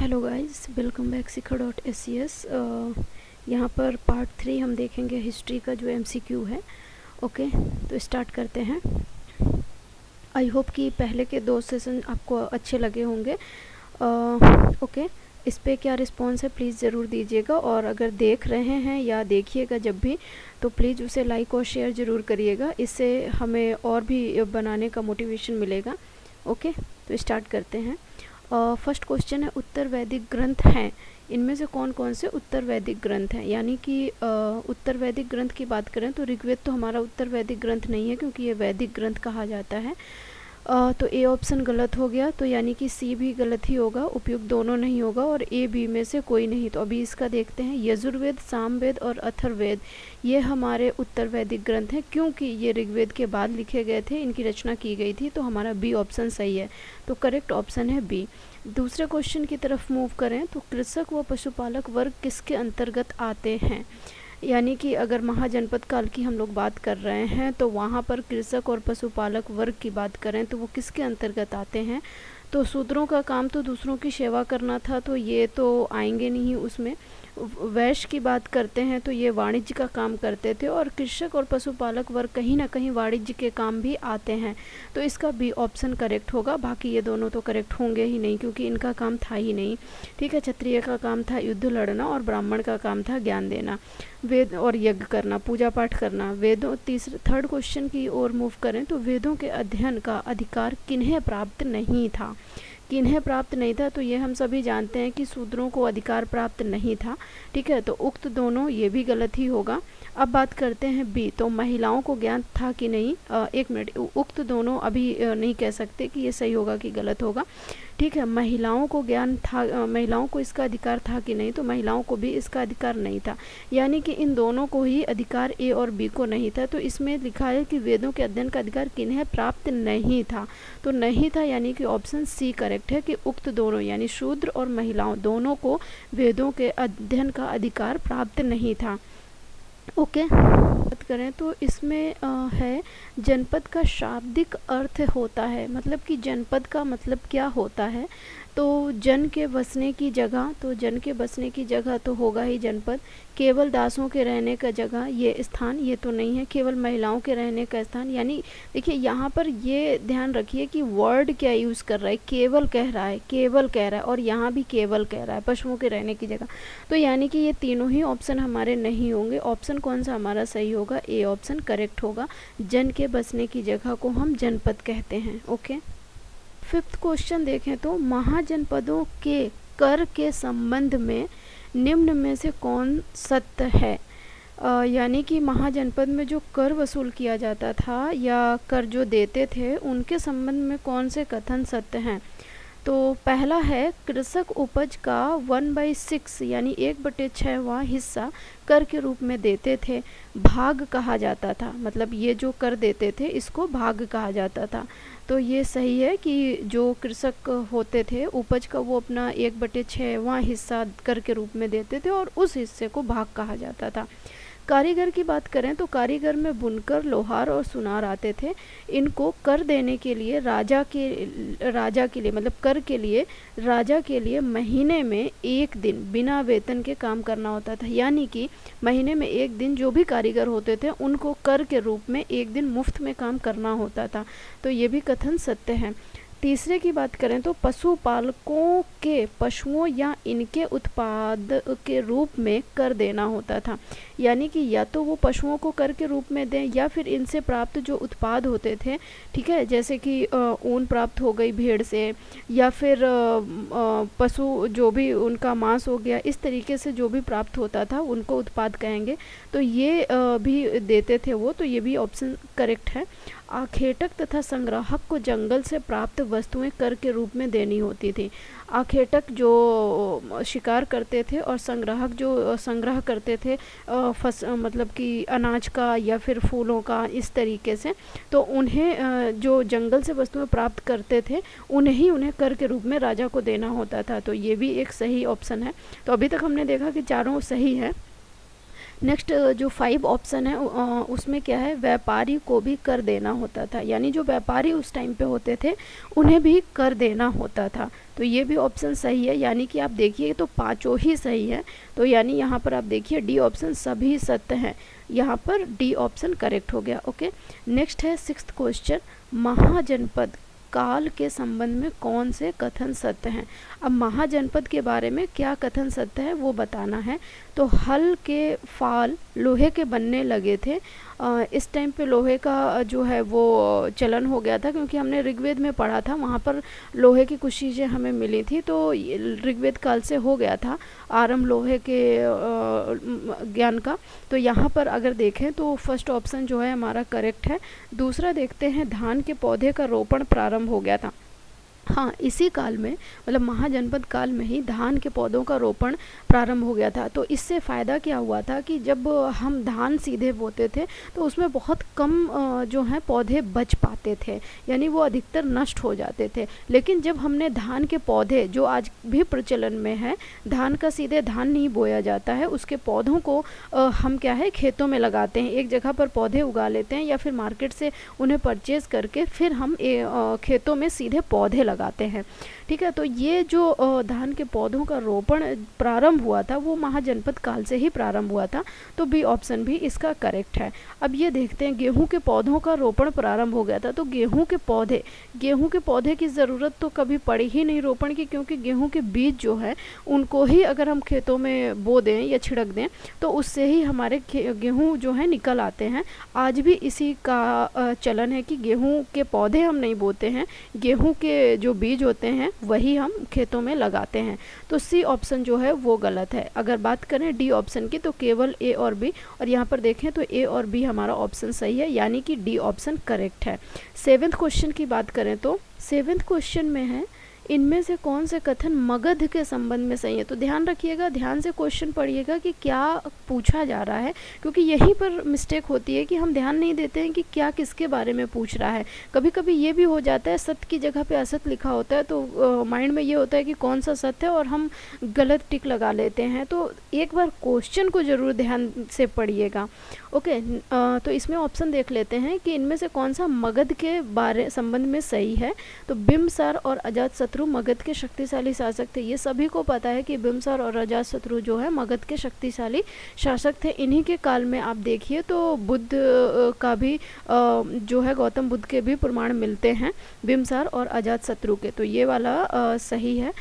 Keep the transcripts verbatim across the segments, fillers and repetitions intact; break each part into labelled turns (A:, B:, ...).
A: Hello guys, welcome back Seekha dot S C S. यहाँ पर part three हम देखेंगे हिस्ट्री का जो एमसीक्यू है। ओके, तो स्टार्ट करते हैं। आई होप कि पहले के दो सेशन आपको अच्छे लगे होंगे। ओके, इस पे क्या रिस्पॉन्स है प्लीज़ ज़रूर दीजिएगा, और अगर देख रहे हैं या देखिएगा जब भी तो प्लीज़ उसे लाइक और शेयर ज़रूर करिएगा। इससे हमें और भी बनाने का मोटिवेशन मिलेगा। ओके, तो स्टार्ट करते हैं। फर्स्ट uh, क्वेश्चन है, उत्तर वैदिक ग्रंथ हैं, इनमें से कौन कौन से उत्तर वैदिक ग्रंथ हैं। यानी कि uh, उत्तर वैदिक ग्रंथ की बात करें तो ऋग्वेद तो हमारा उत्तर वैदिक ग्रंथ नहीं है, क्योंकि ये वैदिक ग्रंथ कहा जाता है। uh, तो ए ऑप्शन गलत हो गया, तो यानी कि सी भी गलत ही होगा, उपयुक्त दोनों नहीं होगा, और ए बी में से कोई नहीं। तो अभी इसका देखते हैं। यजुर्वेद, सामवेद और अथर्ववेद ये हमारे उत्तर वैदिक ग्रंथ हैं, क्योंकि ये ऋग्वेद के बाद लिखे गए थे, इनकी रचना की गई थी। तो हमारा बी ऑप्शन सही है, तो करेक्ट ऑप्शन है बी। दूसरे क्वेश्चन की तरफ मूव करें तो कृषक व पशुपालक वर्ग किसके अंतर्गत आते हैं। यानी कि अगर महाजनपद काल की हम लोग बात कर रहे हैं तो वहाँ पर कृषक और पशुपालक वर्ग की बात करें तो वो किसके अंतर्गत आते हैं। तो शूद्रों का काम तो दूसरों की सेवा करना था, तो ये तो आएंगे नहीं उसमें। वैश्य की बात करते हैं तो ये वाणिज्य का काम करते थे, और कृषक और पशुपालक वर्ग कहीं ना कहीं वाणिज्य के काम भी आते हैं। तो इसका बी ऑप्शन करेक्ट होगा। बाकी ये दोनों तो करेक्ट होंगे ही नहीं, क्योंकि इनका काम था ही नहीं। ठीक है, क्षत्रिय का काम था युद्ध लड़ना, और ब्राह्मण का काम था ज्ञान देना, वेद और यज्ञ करना, पूजा पाठ करना। वेदों तीसरे थर्ड क्वेश्चन की ओर मूव करें तो वेदों के अध्ययन का अधिकार किन्हें प्राप्त नहीं था। किन्हें प्राप्त नहीं था, तो ये हम सभी जानते हैं कि शूद्रों को अधिकार प्राप्त नहीं था। ठीक है, तो उक्त दोनों ये भी गलत ही होगा। अब बात करते हैं बी, तो महिलाओं को ज्ञान था कि नहीं। आ, एक मिनट, उक्त दोनों अभी नहीं कह सकते कि ये सही होगा कि गलत होगा। ठीक है, महिलाओं को ज्ञान था, आ, महिलाओं को इसका अधिकार था कि नहीं, तो महिलाओं को भी इसका अधिकार नहीं था। यानी कि इन दोनों को ही अधिकार ए और बी को नहीं था। तो इसमें लिखा है कि वेदों के अध्ययन का अधिकार किन्हें प्राप्त नहीं था, तो नहीं था, यानी कि ऑप्शन सी करेक्ट है कि उक्त दोनों यानी शूद्र और महिलाओं दोनों को वेदों के अध्ययन का अधिकार प्राप्त नहीं था। ओके, बात करें तो इसमें आ, है जनपद का शाब्दिक अर्थ होता है, मतलब कि जनपद का मतलब क्या होता है। तो जन के बसने की जगह, तो जन के बसने की जगह तो होगा ही जनपद। केवल दासों के रहने का जगह, ये स्थान ये तो नहीं है। केवल महिलाओं के रहने का स्थान, यानी देखिए यहाँ पर ये ध्यान रखिए कि वर्ड क्या यूज़ कर रहा है। केवल कह रहा है, केवल कह रहा है, और यहाँ भी केवल कह रहा है, पशुओं के रहने की जगह। तो यानी कि ये तीनों ही ऑप्शन हमारे नहीं होंगे। ऑप्शन कौन सा हमारा सही होगा, ए ऑप्शन करेक्ट होगा। जन के बसने की जगह को हम जनपद कहते हैं। ओके, फिफ्थ क्वेश्चन देखें तो महाजनपदों के कर के संबंध में निम्न में से कौन सत्य है। आ, यानी कि महाजनपद में जो कर वसूल किया जाता था या कर जो देते थे, उनके संबंध में कौन से कथन सत्य हैं। तो पहला है, कृषक उपज का वन बाई सिक्स यानी एक बटे छवा हिस्सा कर के रूप में देते थे, भाग कहा जाता था। मतलब ये जो कर देते थे इसको भाग कहा जाता था। तो ये सही है कि जो कृषक होते थे उपज का वो अपना एक बटे छवा हिस्सा कर के रूप में देते थे, और उस हिस्से को भाग कहा जाता था। कारीगर की बात करें तो कारीगर में बुनकर, लोहार और सुनार आते थे। इनको कर देने के लिए राजा के राजा के लिए मतलब कर के लिए राजा के लिए महीने में एक दिन बिना वेतन के काम करना होता था। यानी कि महीने में एक दिन जो भी कारीगर होते थे उनको कर के रूप में एक दिन मुफ्त में काम करना होता था। तो ये भी कथन सत्य है। तीसरे की बात करें तो पशुपालकों के पशुओं या इनके उत्पाद के रूप में कर देना होता था। यानी कि या तो वो पशुओं को कर के रूप में दें, या फिर इनसे प्राप्त जो उत्पाद होते थे, ठीक है, जैसे कि ऊन प्राप्त हो गई भेड़ से, या फिर पशु जो भी उनका मांस हो गया, इस तरीके से जो भी प्राप्त होता था उनको उत्पाद कहेंगे। तो ये भी देते थे वो, तो ये भी ऑप्शन करेक्ट है। आखेटक तथा संग्राहक को जंगल से प्राप्त वस्तुएं कर के रूप में देनी होती थी। आखेटक जो शिकार करते थे और संग्राहक जो संग्रह करते थे फस मतलब कि अनाज का या फिर फूलों का, इस तरीके से। तो उन्हें जो जंगल से वस्तुएं प्राप्त करते थे उन्हें ही उन्हें कर के रूप में राजा को देना होता था। तो ये भी एक सही ऑप्शन है। तो अभी तक हमने देखा कि चारों सही है। नेक्स्ट जो फाइव ऑप्शन है उसमें क्या है, व्यापारी को भी कर देना होता था, यानी जो व्यापारी उस टाइम पे होते थे उन्हें भी कर देना होता था। तो ये भी ऑप्शन सही है, यानी कि आप देखिए तो पांचों ही सही है। तो यानी यहाँ पर आप देखिए डी ऑप्शन सभी सत्य हैं, यहाँ पर डी ऑप्शन करेक्ट हो गया। ओके, नेक्स्ट है सिक्स्थ क्वेश्चन, महाजनपद काल के संबंध में कौन से कथन सत्य हैं। अब महाजनपद के बारे में क्या कथन सत्य है वो बताना है। तो हल के फाल लोहे के बनने लगे थे, आ, इस टाइम पे लोहे का जो है वो चलन हो गया था, क्योंकि हमने ऋग्वेद में पढ़ा था, वहाँ पर लोहे की कुछ चीज़ें हमें मिली थी। तो ऋग्वेद काल से हो गया था आरंभ लोहे के ज्ञान का। तो यहाँ पर अगर देखें तो फर्स्ट ऑप्शन जो है हमारा करेक्ट है। दूसरा देखते हैं, धान के पौधे का रोपण प्रारंभ हो गया था। हाँ, इसी काल में मतलब महाजनपद काल में ही धान के पौधों का रोपण प्रारंभ हो गया था। तो इससे फ़ायदा क्या हुआ था कि जब हम धान सीधे बोते थे तो उसमें बहुत कम जो है पौधे बच पाते थे, यानी वो अधिकतर नष्ट हो जाते थे। लेकिन जब हमने धान के पौधे, जो आज भी प्रचलन में है, धान का सीधे धान नहीं बोया जाता है, उसके पौधों को हम क्या है खेतों में लगाते हैं, एक जगह पर पौधे उगा लेते हैं या फिर मार्केट से उन्हें परचेज़ करके फिर हम खेतों में सीधे पौधे लगाते हैं। ठीक है, तो ये जो धान के पौधों का रोपण प्रारंभ हुआ था वो महाजनपद काल से ही प्रारंभ हुआ था। तो बी ऑप्शन भी इसका करेक्ट है। अब ये देखते हैं, गेहूं के पौधों का रोपण प्रारंभ हो गया था। तो गेहूं के पौधे गेहूं के पौधे की ज़रूरत तो कभी पड़ी ही नहीं रोपण की, क्योंकि गेहूं के बीज जो है उनको ही अगर हम खेतों में बो दें या छिड़क दें तो उससे ही हमारे गेहूँ जो है निकल आते हैं। आज भी इसी का चलन है कि गेहूँ के पौधे हम नहीं बोते हैं, गेहूँ के जो बीज होते हैं वही हम खेतों में लगाते हैं। तो सी ऑप्शन जो है वो गलत है। अगर बात करें डी ऑप्शन की तो केवल ए और बी, और यहाँ पर देखें तो ए और बी हमारा ऑप्शन सही है, यानी कि डी ऑप्शन करेक्ट है। सेवेंथ क्वेश्चन की बात करें तो सेवेंथ क्वेश्चन में है, इनमें से कौन से कथन मगध के संबंध में सही है। तो ध्यान रखिएगा, ध्यान से क्वेश्चन पढ़िएगा कि क्या पूछा जा रहा है, क्योंकि यहीं पर मिस्टेक होती है कि हम ध्यान नहीं देते हैं कि क्या किसके बारे में पूछ रहा है। कभी कभी ये भी हो जाता है सत्य की जगह पे असत्य लिखा होता है, तो माइंड में ये होता है कि कौन सा सत्य है और हम गलत टिक लगा लेते हैं। तो एक बार क्वेश्चन को ज़रूर ध्यान से पढ़िएगा। ओके, तो इसमें ऑप्शन देख लेते हैं कि इनमें से कौन सा मगध के बारे संबंध में सही है। तो बिम्बसार और अजातशत्रु मगध के शक्तिशाली शासक थे। ये सभी को पता है कि बिम्बसार और अजातशत्रु जो है मगध के शक्तिशाली शासक थे। इन्हीं के काल में आप देखिए तो बुद्ध का भी जो है गौतम बुद्ध के भी प्रमाण मिलते हैं बिम्बसार और अजातशत्रु के। तो ये वाला सही है।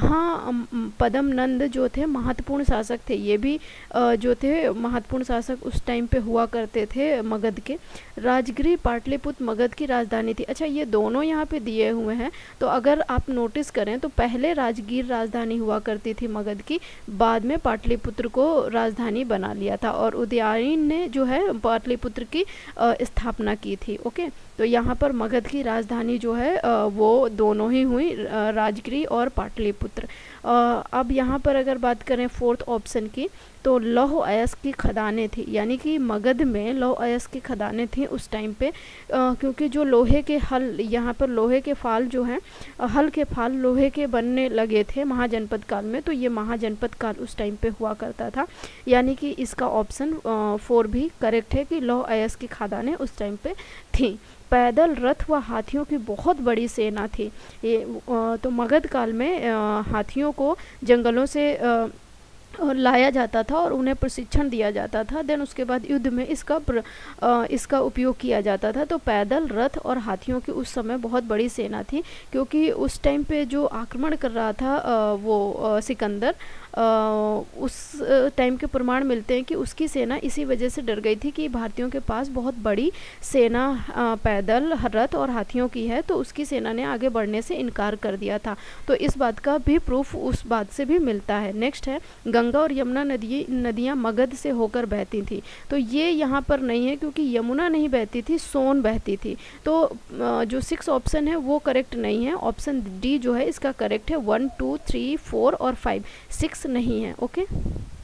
A: महापदम नंद जो थे महत्वपूर्ण शासक थे, ये भी जो थे महत्वपूर्ण शासक उस टाइम पे हुआ करते थे मगध के। राजगिरी पाटलिपुत्र मगध की राजधानी थी। अच्छा, ये दोनों यहाँ पे दिए हुए हैं, तो अगर आप नोटिस करें तो पहले राजगीर राजधानी हुआ करती थी मगध की, बाद में पाटलिपुत्र को राजधानी बना लिया था और उदयन ने जो है पाटलिपुत्र की स्थापना की थी। ओके, तो यहाँ पर मगध की राजधानी जो है वो दोनों ही हुई, राजगिरी और पाटलिपुत्र। अब यहाँ पर अगर बात करें फोर्थ ऑप्शन की तो लौह अयस्क की खदानें थी, यानी कि मगध में लौह अयस्क की खदानें थी उस टाइम पे, आ, क्योंकि जो लोहे के हल, यहाँ पर लोहे के फाल जो हैं, हल के फाल लोहे के बनने लगे थे महाजनपद काल में। तो ये महाजनपद काल उस टाइम पे हुआ करता था, यानी कि इसका ऑप्शन फोर भी करेक्ट है कि लौह अयस्क की खदानें उस टाइम पे थी। पैदल रथ व हाथियों की बहुत बड़ी सेना थी। ये तो मगध काल में हाथियों को जंगलों से लाया जाता था और उन्हें प्रशिक्षण दिया जाता था, देन उसके बाद युद्ध में इसका प्र, आ, इसका उपयोग किया जाता था। तो पैदल रथ और हाथियों की उस समय बहुत बड़ी सेना थी, क्योंकि उस टाइम पे जो आक्रमण कर रहा था आ, वो आ, सिकंदर, आ, उस टाइम के प्रमाण मिलते हैं कि उसकी सेना इसी वजह से डर गई थी कि भारतीयों के पास बहुत बड़ी सेना आ, पैदल रथ और हाथियों की है, तो उसकी सेना ने आगे बढ़ने से इनकार कर दिया था। तो इस बात का भी प्रूफ उस बात से भी मिलता है। नेक्स्ट है, गंगा और यमुना नदी नदियाँ मगध से होकर बहती थी। तो ये यहाँ पर नहीं है, क्योंकि यमुना नहीं बहती थी, सोन बहती थी। तो जो सिक्स ऑप्शन है वो करेक्ट नहीं है। ऑप्शन डी जो है इसका करेक्ट है। वन टू थ्री फोर और फाइव, सिक्स नहीं है। ओके।